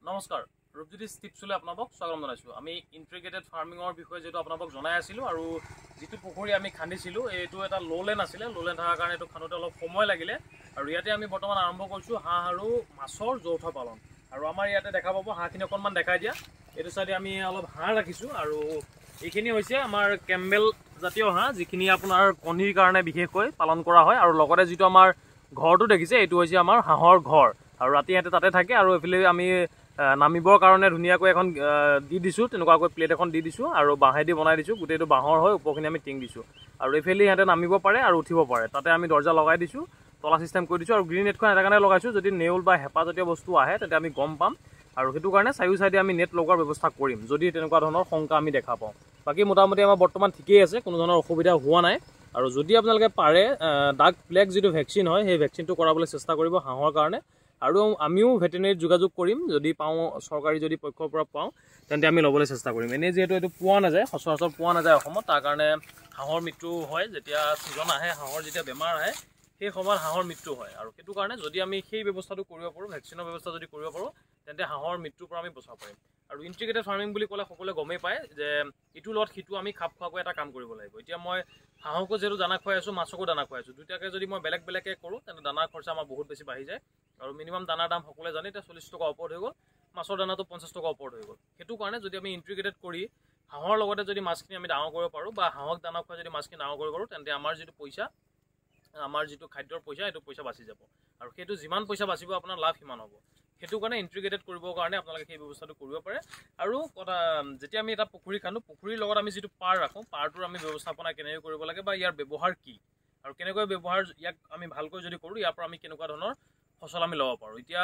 নমস্কাৰ ৰূপজ্যোতি টিপছলৈ আপোনাক স্বাগতম জনাইছো। আমি ইন্টিগ্ৰেটেড ফাৰ্মিঙৰ বিষয়ে যেটো আপোনাক জনাই আছিলো আৰু যেটো পুখুৰী আমি খান্দিছিলো এইটো এটা লোলেন আছিল। লোলেন থাকাৰ কাৰণে এটো খানোতে অলপ সময় লাগিলে আৰু ইয়াতে আমি বৰ্তমান আৰম্ভ কৰিছো হাঁহ আৰু মাছৰ যৌথ পালন। আৰু আমাৰ ইয়াতে দেখা পাব হাঁহখিনি অকনমান দেখাই দিয়া। এটো সাইডে আমি অলপ হাঁহ ৰাখিছো আৰু এইখিনি হৈছে আমাৰ কেম্বেল জাতীয় হাঁহ যিখিনি আপোনাৰ কণীৰ কাৰণে বিশেষকৈ পালন কৰা হয়। আৰু লগতে যেটো আমাৰ ঘৰটো দেখিছে এইটো হৈছে আমাৰ হাঁহৰ ঘৰ আৰু ৰাতি ইয়াতে তাতে থাকে। আৰু এফালে আমি নামিবৰ কাৰণে ধুনীয়াকৈ এখন দি দিছো, তেনেকুৱাকৈ প্লেট এখন দি দিছো আৰু বাঁহেদি বনাই দিছো। গোটেইটো বাঁহৰ হয়, ওপৰখিনি আমি টিং দিছো আৰু এফালে ইয়াতে নামিব পাৰে আৰু উঠিব পাৰে। তাতে আমি দৰ্জা লগাই দিছো, তলা সিস্টেম কৰি দিছো আৰু গ্ৰীণ নেটখন এটা কাৰণে লগাইছো যদি নেউল বা হেপা জাতীয় বস্তু আহে তেতে আমি গম পাম। আৰু সেইটো কাৰণে চাৰিও সাইডে আমি নেট লগোৱাৰ ব্যৱস্থা কৰিম যদি তেনেকুৱা ধৰণৰ শংকা আমি দেখা পাওঁ। বাকি মোটামুটি আমাৰ বৰ্তমান ঠিকেই আছে, কোনো ধৰণৰ অসুবিধা হোৱা নাই। আৰু যদি আপোনালোকে পাৰে ডাক প্লেগ যেটো ভ্যাকচিন হয় সেই ভ্যাকচিনটো কৰাবলৈ চেষ্টা কৰিব হাঁহৰ কাৰণে। আৰু আমিও ভেটেৰিনেৰীত যোগাযোগ কৰিম, যদি পাওঁ চৰকাৰী যদি পক্ষৰ পৰা পাওঁ তেন্তে আমি ল'বলৈ চেষ্টা কৰিম। এনে যেহেতু এটো পোৱা নাযায়, সচৰাচৰ পোৱা নাযায় অসমত, তাৰ কাৰণে হাঁহৰ মৃত্যু হয়। যেতিয়া সিজন আহে হাঁহৰ যেতিয়া বেমাৰ আহে সেই সময়ত হাঁহৰ মৃত্যু হয়। আৰু সেইটো কাৰণে যদি আমি সেই ব্যৱস্থাটো কৰিব পাৰো, ভ্যাকচিনৰ ব্যৱস্থা যদি কৰিব পাৰো তেন্তে হাঁহৰ মৃত্যুৰ পৰা আমি বচাব পাৰিম। আৰু ইন্টিগ্ৰেটেড ফাৰ্মিং বুলি ক'লে সকলোৱে গমেই পায় যে ইটো লগত সিটো আমি খাপ খোৱাকৈ এটা কাম কৰিব লাগিব। এতিয়া মই হাঁহকো যেটো দানা খুৱাই আছো, মাছকো দানা খুৱাই আছো, দুটাকে যদি মই বেলেগ বেলেগকে কৰো তেন্তে দানাৰ খৰচা আমাৰ বহুত বেছি বাঢ়ি যায়। আৰু মিনিমাম দানাৰ দাম সকলোৱে জানে এতিয়া 40 টকা ওপৰত হৈ গ'ল, মাছৰ দানাটো 50 টকা ওপৰত হৈ গ'ল। সেইটো কাৰণে যদি আমি ইন্টিগ্ৰেটেড কৰি হাঁহৰ লগতে যদি মাছখিনি আমি ডাঙৰ কৰিব পাৰো বা হাঁহক দানা খুৱাই যদি মাছখিনি ডাঙৰ কৰিব পাৰো তেন্তে আমাৰ যেটো পইচা, আমাৰ যেটো খাদ্যৰ পইচা এইটো পইচা বাচি যাব। আৰু সেইটো যিমান পইচা বাচিব আপোনাৰ লাভ সিমান হ'ব। সেইটো কাৰণে ইন্টিগ্ৰেটেড কৰিবৰ কাৰণে আপোনালোকে সেই ব্যৱস্থাটো কৰিব পাৰে। আৰু যেতিয়া আমি এটা পুখুৰী খান্দো, পুখুৰীৰ লগত আমি যেটো পাৰ ৰাখো, পাৰটোৰ আমি ব্যৱস্থাপনা কেনেকৈ কৰিব লাগে বা ইয়াৰ ব্যৱহাৰ কি আৰু কেনেকৈ ব্যৱহাৰ ইয়াক আমি ভালকৈ যদি কৰো ইয়াৰ পৰা আমি কেনেকুৱা ধৰণৰ ফসল আমি ল'ব পাৰো। এতিয়া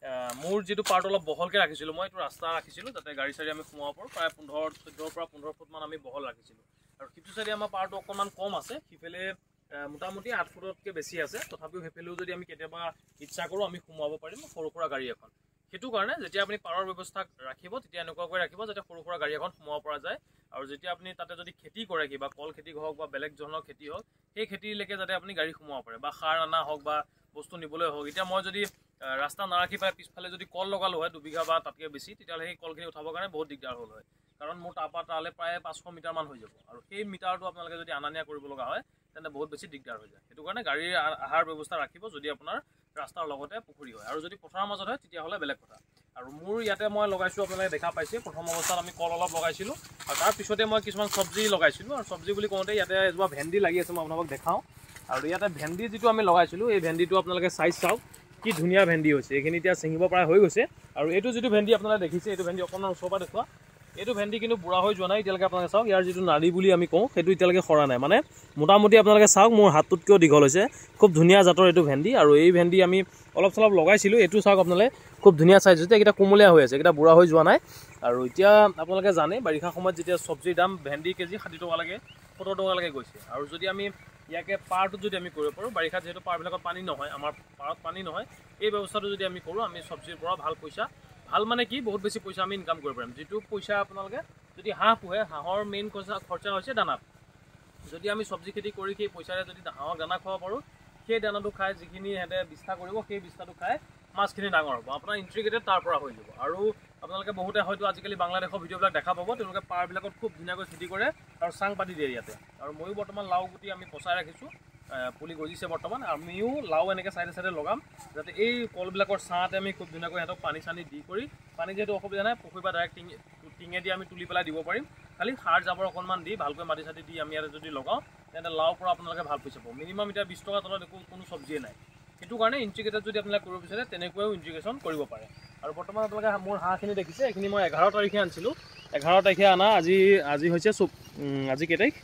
মোৰ যেটো পাৰ্ট অলপ বহলকে ৰাখিছিলো, মই এইটো ৰাস্তা ৰাখিছিলো যাতে গাড়ী চাৰি আমি সোমাব পাৰো। প্ৰায় 14 পৰা 15 ফুট মান আমি বহল ৰাখিছিলো। আৰু সিটো চাইডে আমাৰ পাৰটো অকনমান কম আছে, সিফালে মোটামুটি 8 ফুটতকৈ বেছি আছে। তথাপিও হেফেলেও যদি আমি কেতিয়াবা ইচ্ছা কৰো আমি সোমাব পাৰিম সৰু সুৰা গাড়ী এখন। সেইটো কাৰণে যেতিয়া আপুনি পাৰৰ ব্যৱস্থা ৰাখিব তেতিয়া এনেকুৱাকৈ ৰাখিব যাতে সৰু সুৰা গাড়ী এখন সোমাব পৰা যায়। আৰু যেতিয়া আপুনি তাতে যদি খেতি কৰে, কিবা কল খেতি হওক বা বেলেগ ধৰণৰ খেতি হওক, সেই খেতিলৈকে যাতে আপুনি গাড়ী সোমাব পাৰে বা সাৰ আনা হওক বা বস্তু নিবলৈ হওক। এতিয়া মই যদি ৰাস্তা নাৰাখি পাই পিছফালে যদি কল লগালো হয় 2 বিঘা বা তাতকৈ বেছি, তেতিয়াহ'লে সেই কলখিনি উঠাবৰ কাৰণে বহুত দিগদাৰ হ'ল হয়। কাৰণ মোৰ তাৰপৰা তালৈ প্ৰায় 500 মিটাৰ মান হৈ যাব আৰু সেই মিটাৰটো আপোনালোকে যদি আনা নিয়া কৰিব লগা হয় তেন্তে বহুত বেছি দিগদাৰ হৈ যায়। সেইটো কাৰণে গাড়ীৰ আহাৰ ব্যৱস্থা ৰাখিব যদি আপোনাৰ ৰাস্তাৰ লগতে পুখুৰী হয়। আৰু যদি পথাৰৰ মাজত হয় তেতিয়াহ'লে বেলেগ কথা। আৰু মোৰ ইয়াতে মই লগাইছো, আপোনালোকে দেখা পাইছে প্ৰথম অৱস্থাত আমি কল অলপ লগাইছিলো আৰু তাৰ পিছতে মই কিছুমান চব্জি লগাইছিলো। আৰু চব্জি বুলি কওঁতে ইয়াতে এজোপা ভেন্দি লাগি আছে, মই আপোনালোকক দেখাওঁ। আৰু ইয়াতে ভেন্দি যেটো আমি লগাইছিলো এই ভেন্দিটো আপোনালোকে চাইজ চাওক কি ধুনীয়া ভেন্দি হৈছে। এইখিনি এতিয়া ছিঙিব পৰা হৈ গৈছে। আৰু এইটো যেটো ভেন্দি আপোনালোকে দেখিছে এইটো ভেন্দি অকণমান ওচৰৰ পৰা দেখুৱা, এইটো ভেন্দি কিন্তু বুঢ়া হৈ যোৱা নাই এতিয়ালৈকে। আপোনালোকে চাওক ইয়াৰ যেটো নাড়ী বুলি আমি কওঁ সেইটো এতিয়ালৈকে সৰা নাই, মানে মোটামুটি আপোনালোকে চাওক মোৰ হাতটোতকৈও দীঘল হৈছে। খুব ধুনীয়া জাতৰ এইটো ভেন্দি। আৰু এই ভেন্দি আমি অলপ চলপ লগাইছিলো, এইটো চাওক আপোনালোকে খুব ধুনীয়া চাইজ হৈছে। এইকেইটা কোমলীয়া হৈ আছে, এইকেইটা বুঢ়া হৈ যোৱা নাই। আৰু এতিয়া আপোনালোকে জানে বাৰিষা সময়ত যেতিয়া চব্জিৰ দাম ভেন্দি কেজি 60 টকা লাগে, 70 টকা লাগে গৈছে। আৰু যদি আমি ইয়াকে পাৰটোত যদি আমি কৰিব পাৰো, বাৰিষাত যিহেতু পাৰবিলাকত পানী নহয়, আমাৰ পাৰত পানী নহয়, এই ব্যৱস্থাটো যদি আমি কৰো আমি চব্জিৰ পৰা ভাল পইচা, ভাল মানে কি বহুত বেছি পইচা আমি ইনকাম কৰিব পাৰিম। যেটো পইচা আপোনালোকে যদি হাঁহ পোহে, হাঁহৰ মেইন খৰচা হৈছে দানাত। যদি আমি চব্জি খেতি কৰি সেই পইচাৰে যদি হাঁহক দানা খুৱাব পাৰো, সেই দানাটো খাই যিখিনি সিহঁতে বিষ্ঠা কৰিব সেই বিষ্ঠাটো খাই মাছখিনি ডাঙৰ হ'ব। আপোনাৰ ইন্টিগ্ৰেটেড তাৰ পৰা হৈ যাব। আৰু আপোনালোকে বহুতে হয়তো আজিকালি বাংলাদেশৰ ভিডিঅ'বিলাক দেখা পাব, তেওঁলোকে পাৰবিলাকত খুব ধুনীয়াকৈ খেতি কৰে আৰু চাং পাতি দিয়ে ইয়াতে। আৰু ময়ো বৰ্তমান লাও গুটি আমি পচাই ৰাখিছোঁ, পুলি গজিছে বৰ্তমান। আমিও লাও এনেকৈ চাইডে চাইডে লগাম যাতে এই কলবিলাকৰ ছাঁতে আমি খুব ধুনীয়াকৈ সিহঁতক পানী চানী দি কৰি, পানী যিহেতু অসুবিধা নাই, পুখুৰীৰ পৰা ডাইৰেক্ট টিঙেদি আমি তুলি পেলাই দিব পাৰিম। খালি সাৰ জাবৰ অকণমান দি ভালকৈ মাটি চাটি দি আমি ইয়াতে যদি লগাওঁ তেন্তে লাওৰ পৰা আপোনালোকে ভাল পইচা পাব। মিনিমাম এতিয়া 20 টকা তলত কোনো চব্জিয়ে নাই। সেইটো কাৰণে ইন্টিগ্ৰেটেড যদি আপোনালোকে কৰিব বিচাৰে তেনেকৈও ইন্টিগ্ৰেশ্যন কৰিব পাৰে। আৰু বৰ্তমান আপোনালোকে মোৰ হাঁহখিনি দেখিছে, এইখিনি মই 11 তাৰিখে আনিছিলোঁ। 11 তাৰিখে আনা, আজি হৈছে আজি কেই তাৰিখ?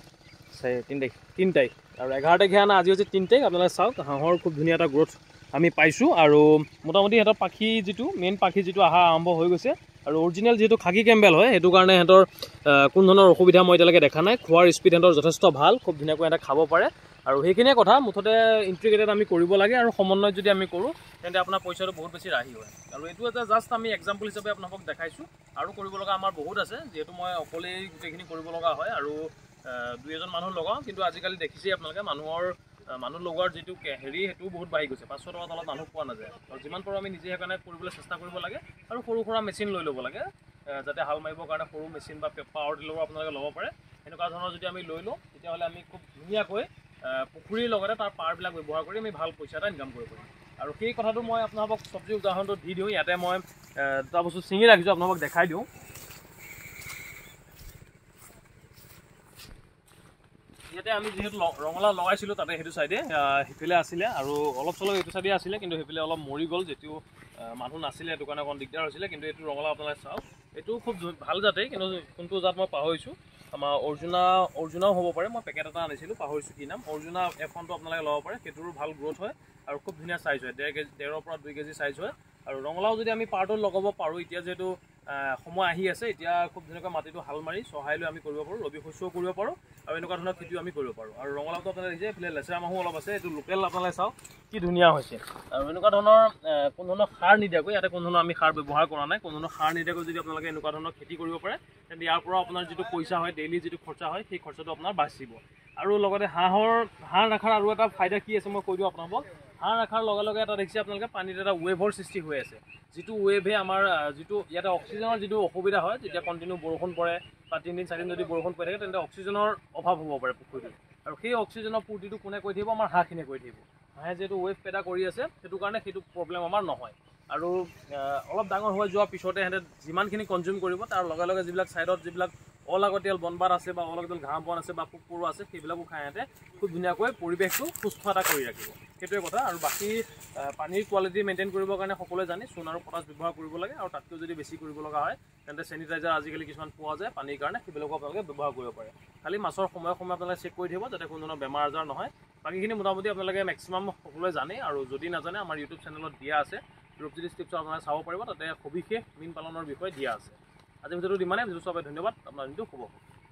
3 তাৰিখ। আৰু 11 তাৰিখে আনা, আজি হৈছে 3 তাৰিখ। আপোনালোকে চাওক হাঁহৰ খুব ধুনীয়া এটা গ্ৰোথ আমি পাইছোঁ। আৰু মোটামুটি সিহঁতৰ পাখি যেটো মেইন পাখি যেটো অহা আৰম্ভ হৈ গৈছে। আৰু অৰিজিনেল যিহেতু খাকী কেম্বেল হয় সেইটো কাৰণে সিহঁতৰ কোনো ধৰণৰ অসুবিধা মই এতিয়ালৈকে দেখা নাই। খোৱাৰ স্পীড সিহঁতৰ যথেষ্ট ভাল, খুব ধুনীয়াকৈ সিহঁতে খাব পাৰে। আৰু সেইখিনিয়ে কথা, মুঠতে ইন্টিগ্ৰেটেড আমি কৰিব লাগে। আৰু সমন্বয়ত যদি আমি কৰোঁ তেন্তে আপোনাৰ পইচাটো বহুত বেছি ৰাহি হয়। আৰু এইটো এটা জাষ্ট আমি এক্সাম্পল হিচাপে আপোনালোকক দেখাইছোঁ। আৰু কৰিব লগা আমাৰ বহুত আছে, যিহেতু মই অকলেই গোটেইখিনি কৰিব লগা হয় আৰু 2-এজন মানুহ লগাওঁ। কিন্তু আজিকালি দেখিছেই আপোনালোকে মানুহৰ মানুহ লগোৱাৰ যিটো হেৰি সেইটো বহুত বাঢ়ি গৈছে। 500 টকাৰ তলত মানুহ পোৱা নাযায়। আৰু যিমান পাৰোঁ আমি নিজে সেইকাৰণে কৰিবলৈ চেষ্টা কৰিব লাগে আৰু সৰু সুৰা মেচিন লৈ ল'ব লাগে, যাতে হাল মাৰিবৰ কাৰণে সৰু মেচিন বা পাৱাৰ টিলাৰো আপোনালোকে ল'ব পাৰে। এনেকুৱা ধৰণৰ যদি আমি লৈ লওঁ তেতিয়াহ'লে আমি খুব ধুনীয়াকৈ পুখুৰীৰ লগতে তাৰ পাৰবিলাক ব্যৱহাৰ কৰি আমি ভাল পইচা এটা ইনকাম কৰিব পাৰিম। আৰু সেই কথাটো মই আপোনালোকক চব্জিৰ উদাহৰণটো দি দিওঁ। ইয়াতে মই দুটা বস্তু ছিঙি ৰাখিছোঁ, আপোনালোকক দেখাই দিওঁ। ইয়াতে আমি যিহেতু ৰঙালাও লগাইছিলোঁ তাতে সেইটো চাইডে সিফালে আছিলে আৰু অলপ চলপ এইটো চাইডে আছিলে, কিন্তু সেইফালে অলপ মৰি গ'ল, যিটো মানুহ নাছিলে সেইটো কাৰণে অকণ দিগদাৰ হৈছিলে। কিন্তু এইটো ৰঙালাও আপোনালোকে চাওক, এইটো খুব ভাল জাতেই, কিন্তু কোনটো জাত মই পাহৰিছোঁ। আমাৰ অৰ্জুনাও হ'ব পাৰে, মই পেকেট এটা আনিছিলোঁ, পাহৰিছোঁ কি নাম। অৰ্জুনা F1টো আপোনালোকে ল'ব পাৰে, সেইটোৰো ভাল গ্ৰ'থ হয় আৰু খুব ধুনীয়া চাইজ হয়, 1.5 পৰা 2 কেজি চাইজ হয়। আৰু ৰঙালাও যদি আমি পাৰটোত লগাব পাৰোঁ, এতিয়া যিহেতু সময় আহি আছে, এতিয়া খুব ধুনীয়াকৈ মাটিটো হাল মাৰি চহাই লৈ আমি কৰিব পাৰোঁ, ৰবি শস্যও কৰিব পাৰোঁ আৰু এনেকুৱা ধৰণৰ খেতিও আমি কৰিব পাৰোঁ। আৰু ৰঙালাওটো আপোনালোকে দেখিছে, এইফালে লেচেৰা মাহো অলপ আছে, এইটো লোকেল আপোনালোকে চাওক কি ধুনীয়া হৈছে। আৰু এনেকুৱা ধৰণৰ কোনো ধৰণৰ সাৰ নিদিয়াকৈ, ইয়াতে কোনো ধৰণৰ আমি সাৰ ব্যৱহাৰ কৰা নাই, কোনো ধৰণৰ সাৰ নিদিয়াকৈ যদি আপোনালোকে এনেকুৱা ধৰণৰ খেতি কৰিব পাৰে, তেন্তে ইয়াৰ পৰা আপোনাৰ যিটো পইচা হয়, ডেইলি যিটো খৰচা হয়, সেই খৰচাটো আপোনাৰ বাচিব। আৰু লগতে হাঁহ ৰখাৰ আৰু এটা ফাইদা কি আছে মই কৈ দিওঁ আপোনালোকক। হাঁহ ৰখাৰ লগে লগে এটা দেখিছে আপোনালোকে পানীত এটা ৱেভৰ সৃষ্টি হৈ আছে, যিটো ৱেভে আমাৰ যিটো ইয়াতে অক্সিজেনৰ যিটো অসুবিধা হয়, যেতিয়া কণ্টিনিউ বৰষুণ পৰে বা 3 দিন 4 দিন যদি বৰষুণ পৰি থাকে, তেন্তে অক্সিজেনৰ অভাৱ হ'ব পাৰে পুখুৰীটোত। আৰু সেই অক্সিজেনৰ পূৰ্তিটো কোনে কৰি থাকিব? আমাৰ হাঁহখিনিয়ে কৰি থাকিব। হাঁহে যিহেতু ৱেভ পেদা কৰি আছে, সেইটো কাৰণে সেইটো প্ৰব্লেম আমাৰ নহয়। আৰু অলপ ডাঙৰ হৈ যোৱাৰ পিছতে সিহঁতে যিমানখিনি কনজিউম কৰিব, তাৰ লগে লগে যিবিলাক ছাইডত যিবিলাক অলাগতিয়াল বনবাদ আছে বা অলাগতিয়াল ঘাঁহ বন আছে বা পোক পৰুৱা আছে, সেইবিলাকো খাই সিহঁতে খুব ধুনীয়াকৈ পৰিৱেশটো সুস্থ এটা কৰি ৰাখিব। সেইটোৱে কথা। আৰু বাকী পানীৰ কোৱালিটি মেইনটেইন কৰিবৰ কাৰণে সকলোৱে জানে চূণ আৰু পটাছ ব্যৱহাৰ কৰিব লাগে, আৰু তাতকৈ যদি বেছি কৰিব লগা হয় তেন্তে চেনিটাইজাৰ আজিকালি কিছুমান পোৱা যায় পানীৰ কাৰণে, সেইবিলাকো আপোনালোকে ব্যৱহাৰ কৰিব পাৰে। খালি মাছৰ সময়ে সময়ে আপোনালোকে চেক কৰি থাকিব, যাতে কোনো ধৰণৰ বেমাৰ আজাৰ নহয়। বাকীখিনি মোটামুটি আপোনালোকে মেক্সিমাম সকলোৱে জানে, আৰু যদি নাজানে আমাৰ ইউটিউব চেনেলত দিয়া আছে, ৰূপজ্যোতি টিপছত আপোনালোকে চাব পাৰিব, তাতে সবিশেষ মীন পালনৰ বিষয়ে দিয়া আছে। আজি ভিডিঅ'টো ইমানেই। ভিডিঅ' চোৱাৰ বাবে ধন্যবাদ। আপোনাৰ দিনটো শুভ হওক।